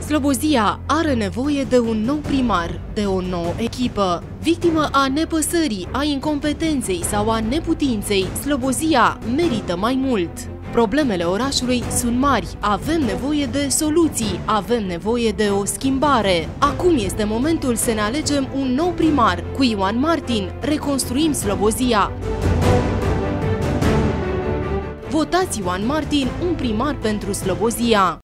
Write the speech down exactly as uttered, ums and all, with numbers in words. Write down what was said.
Slobozia are nevoie de un nou primar, de o nouă echipă. Victimă a nepăsării, a incompetenței sau a neputinței, Slobozia merită mai mult. Problemele orașului sunt mari, avem nevoie de soluții, avem nevoie de o schimbare. Acum este momentul să ne alegem un nou primar. Cu Ioan Martin reconstruim Slobozia. Votați Ioan Martin, un primar pentru Slobozia.